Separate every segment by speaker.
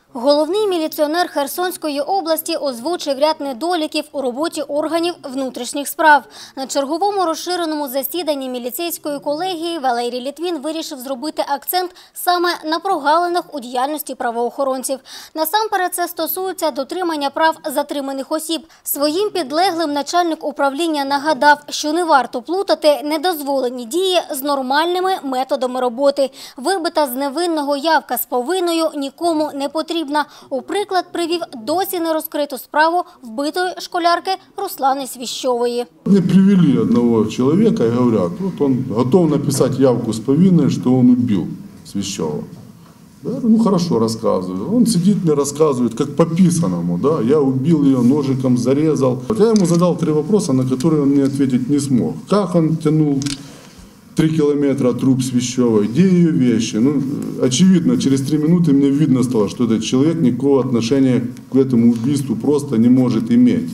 Speaker 1: Головний міліціонер Херсонської області озвучив ряд недоліків у роботі органів внутрішніх справ. На черговому розширеному засіданні міліцейської колегії Валерій Литвин вирішив зробити акцент саме на прогалинах у діяльності правоохоронців. Насамперед це стосується дотримання прав затриманих осіб. Своїм підлеглим начальник управління нагадав, що не варто плутати недозволені дії з нормальними методами роботи. Вибита з невинного явка з повинною нікому не потрібна. У приклад привів досі не розкриту справу вбитої школярки Руслани Свіщової.
Speaker 2: Мне привели одного человека и говорят, вот он готов написать явку с повинной, что он убил Свящова. Я говорю, ну хорошо, рассказываю. Он сидит, мне рассказывает, как по писанному, да, я убил ее, ножиком зарезал. Я ему задал 3 вопроса, на которые он мне ответить не смог. Как он тянул 3 километра труп Свящевой, где ее вещи? Ну, очевидно, через 3 минуты мне видно стало, что этот человек никакого отношения к этому убийству просто не может иметь.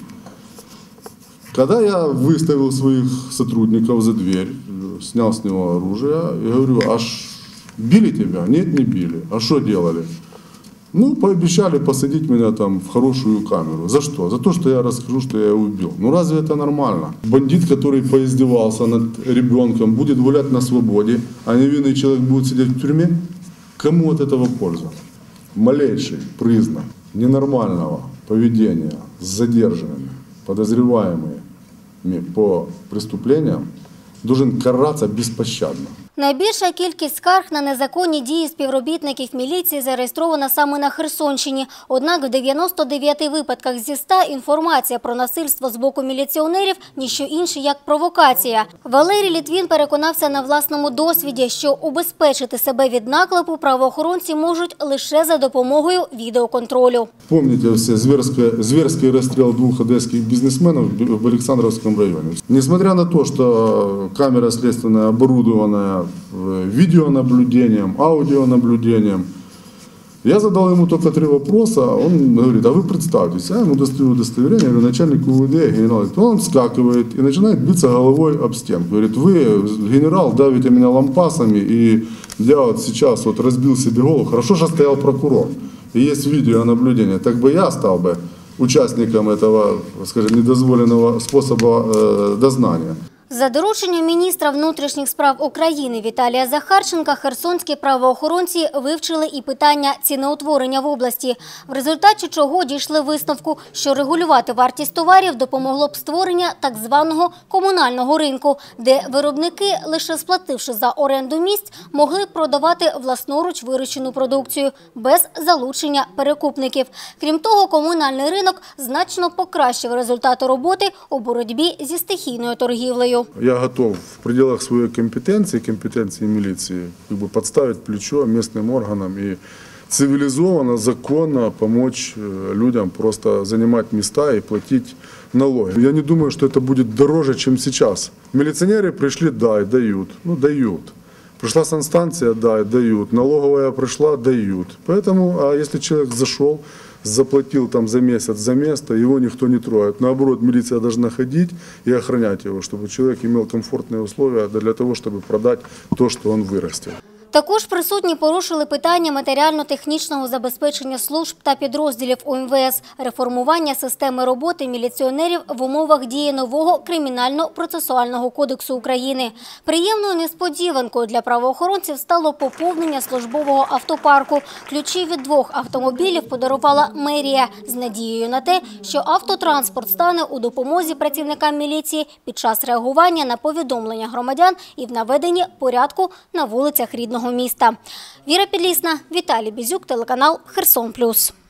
Speaker 2: Когда я выставил своих сотрудников за дверь, снял с него оружие, я говорю, били тебя? Нет, не били. А что делали? Ну, пообещали посадить меня там в хорошую камеру. За что? За то, что я расскажу, что я его убил. Ну, разве это нормально? Бандит, который поиздевался над ребенком, будет гулять на свободе, а невинный человек будет сидеть в тюрьме? Кому от этого польза? Малейший признак ненормального поведения с задержанными, подозреваемыми по преступлениям, должен караться безпощадно.
Speaker 1: Найбільша кількість скарг на незаконні дії співробітників міліції зареєстрована саме на Херсонщині. Однак в 99 випадках зі 100 інформація про насильство з боку міліціонерів – ніщо інше, як провокація. Валерій Литвин переконався на власному досвіді, що убезпечити себе від наклепу правоохоронці можуть лише за допомогою відеоконтролю.
Speaker 2: Помните все зверский расстрел 2 одесских бизнесменов в Александровском районе. Несмотря на то, что камера следственная оборудована видеонаблюдением, аудионаблюдением. Я задал ему только 3 вопроса, он говорит, а вы представьтесь. Я ему достаю удостоверение, говорю, начальник УВД, генерал. Он вскакивает и начинает биться головой об стенку. Говорит, вы, генерал, давите меня лампасами, и я вот сейчас вот разбил себе голову. Хорошо, что стоял прокурор, и есть видеонаблюдение. Так бы я стал бы участником этого, скажем, недозволенного способа дознания.
Speaker 1: За дорученням міністра внутрішніх справ України Віталія Захарченка херсонські правоохоронці вивчили і питання ціноутворення в області, в результаті чого дійшли висновку, що регулювати вартість товарів допомогло б створення так званого комунального ринку, де виробники, лише сплативши за оренду місць, могли б продавати власноруч вирощену продукцію без залучення перекупників. Крім того, комунальний ринок значно покращив результати роботи у боротьбі зі стихійною торгівлею.
Speaker 2: Я готов в пределах своей компетенции милиции, подставить плечо местным органам и цивилизованно, законно помочь людям просто занимать места и платить налоги. Я не думаю, что это будет дороже, чем сейчас. Милиционеры пришли, да, и дают. Ну, дают. Пришла санстанция, да, дают. Налоговая пришла, дают. Поэтому, а если человек зашел, заплатил там за месяц за место, его никто не трогает. Наоборот, милиция должна ходить и охранять его, чтобы человек имел комфортные условия для того, чтобы продать то, что он вырастил.
Speaker 1: Також присутні порушили питання матеріально-технічного забезпечення служб та підрозділів УМВС, реформування системи роботи міліціонерів в умовах дії нового Кримінально-процесуального кодексу України. Приємною несподіванкою для правоохоронців стало поповнення службового автопарку. Ключі від 2 автомобілів подарувала мерія з надією на те, що автотранспорт стане у допомозі працівникам міліції під час реагування на повідомлення громадян і в наведенні порядку на вулицях рідного міста. Віра Підлісна, Віталій Бізюк, телеканал «Херсон Плюс».